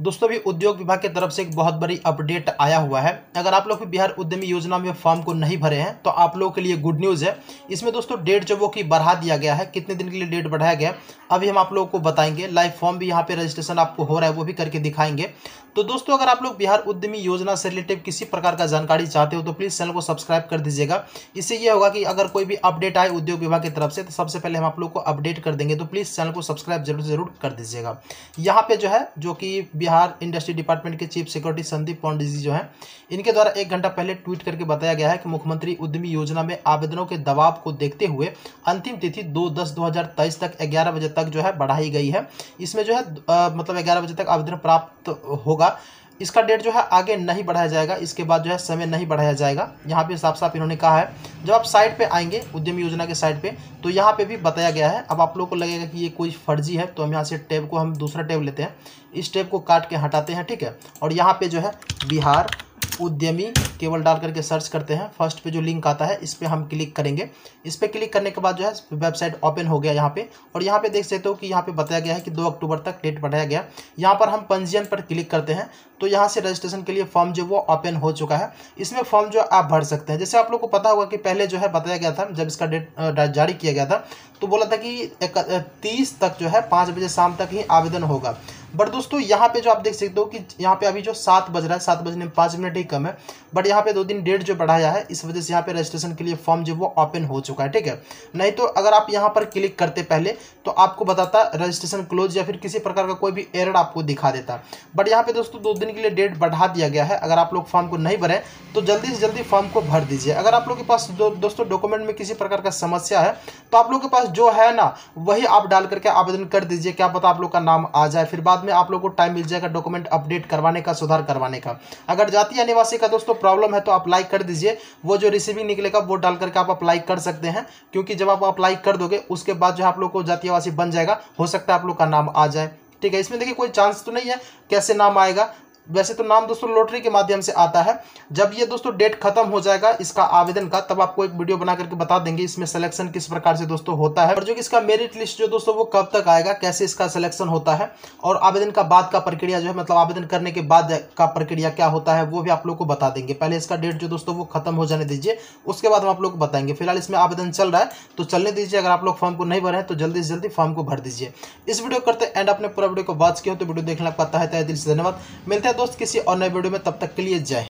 दोस्तों भी उद्योग विभाग की तरफ से एक बहुत बड़ी अपडेट आया हुआ है। अगर आप लोग भी बिहार उद्यमी योजना में फॉर्म को नहीं भरे हैं तो आप लोगों के लिए गुड न्यूज़ है। इसमें दोस्तों डेट जो वो की बढ़ा दिया गया है। कितने दिन के लिए डेट बढ़ाया गया है अभी हम आप लोगों को बताएंगे। लाइव फॉर्म भी यहाँ पे रजिस्ट्रेशन आपको हो रहा है, वो भी करके दिखाएंगे। तो दोस्तों अगर आप लोग बिहार उद्यमी योजना से रिलेटेड किसी प्रकार का जानकारी चाहते हो तो प्लीज़ चैनल को सब्सक्राइब कर दीजिएगा। इससे ये होगा कि अगर कोई भी अपडेट आए उद्योग विभाग की तरफ से तो सबसे पहले हम आप लोग को अपडेट कर देंगे। तो प्लीज़ चैनल को सब्सक्राइब जरूर कर दीजिएगा। यहाँ पे जो है जो कि बिहार इंडस्ट्री डिपार्टमेंट के चीफ सेक्रेटरी संदीप पांडे जी जो हैं, इनके द्वारा 1 घंटा पहले ट्वीट करके बताया गया है कि मुख्यमंत्री उद्यमी योजना में आवेदनों के दबाव को देखते हुए अंतिम तिथि 2/10/2023 तक 11 बजे तक जो है बढ़ाई गई है। इसमें जो है मतलब 11 बजे तक आवेदन प्राप्त होगा। इसका डेट जो है आगे नहीं बढ़ाया जाएगा, इसके बाद जो है समय नहीं बढ़ाया जाएगा। यहाँ पे साफ साफ इन्होंने कहा है। जब आप साइट पे आएंगे उद्यम योजना के साइट पे तो यहाँ पे भी बताया गया है। अब आप लोगों को लगेगा कि ये कोई फर्जी है तो हम यहाँ से टैब को हम दूसरा टैब लेते हैं, इस टैब को काट के हटाते हैं, ठीक है। और यहाँ पे जो है बिहार उद्यमी केवल डाल करके सर्च करते हैं। फर्स्ट पे जो लिंक आता है इस पर हम क्लिक करेंगे। इस पर क्लिक करने के बाद जो है वेबसाइट ओपन हो गया यहाँ पे। और यहाँ पे देख सकते हो कि यहाँ पे बताया गया है कि 2 अक्टूबर तक डेट बढ़ाया गया। यहाँ पर हम पंजीयन पर क्लिक करते हैं तो यहाँ से रजिस्ट्रेशन के लिए फॉर्म जो वो ओपन हो चुका है। इसमें फॉर्म जो आप भर सकते हैं। जैसे आप लोग को पता होगा कि पहले जो है बताया गया था, जब इसका डेट जारी किया गया था तो बोला था कि 30 तक जो है 5 बजे शाम तक ही आवेदन होगा। बट दोस्तों यहाँ पे जो आप देख सकते हो कि यहाँ पे अभी जो 7 बज रहा है, 7 बजने में 5 मिनट ही कम है। बट यहाँ पे 2 दिन डेट जो बढ़ाया है इस वजह से यहाँ पे रजिस्ट्रेशन के लिए फॉर्म जो वो ओपन हो चुका है, ठीक है। नहीं तो अगर आप यहाँ पर क्लिक करते पहले तो आपको बताता रजिस्ट्रेशन क्लोज या फिर किसी प्रकार का कोई भी एरर आपको दिखा देता। बट यहाँ पे दोस्तों 2 दिन के लिए डेट बढ़ा दिया गया है। अगर आप लोग फॉर्म को नहीं भरें तो जल्दी से जल्दी फॉर्म को भर दीजिए। अगर आप लोग के पास दोस्तों डॉक्यूमेंट में किसी प्रकार का समस्या है तो आप लोग के पास जो है ना वही आप डाल करके आवेदन कर दीजिए। क्या पता आप लोग का नाम आ जाए, फिर बाद में आप लोग को टाइम मिल जाएगा डॉक्यूमेंट अपडेट करवाने का, सुधार करवाने का। अगर जातीय निवासी का दोस्तों प्रॉब्लम है तो अप्लाई कर दीजिए। वो जो रिसीविंग निकलेगा वो डाल करके आप अप्लाई कर सकते हैं, क्योंकि जब आप अप्लाई कर दोगे उसके बाद जो आप लोग को जातीय निवासी बन जाएगा। हो सकता है आप लोग का नाम आ जाए, ठीक है। इसमें देखिए कोई चांस तो नहीं है कैसे नाम आएगा। वैसे तो नाम दोस्तों लॉटरी के माध्यम से आता है। जब ये दोस्तों डेट खत्म हो जाएगा इसका आवेदन का तब आपको एक वीडियो बना करके बता देंगे इसमें सिलेक्शन किस प्रकार से दोस्तों होता है, और जो कि इसका मेरिट लिस्ट जो दोस्तों वो कब तक आएगा, कैसे इसका सिलेक्शन होता है, और आवेदन का बाद का प्रक्रिया जो है मतलब आवेदन करने के बाद का प्रक्रिया क्या होता है वो भी आप लोग को बता देंगे। पहले इसका डेट जो दोस्तों वो खत्म हो जाने दीजिए, उसके बाद हम आप लोग को बताएंगे। फिलहाल इसमें आवेदन चल रहा है तो चलने दीजिए। अगर आप लोग फॉर्म को नहीं भरे हैं तो जल्दी से जल्दी फॉर्म को भर दीजिए। इस वीडियो करते एंड अपने पूरा वीडियो को वॉच किया हो तो वीडियो देखने लगता है तहे दिल से धन्यवाद। मिलते हैं दोस्त किसी और नए वीडियो में, तब तक के लिए जय।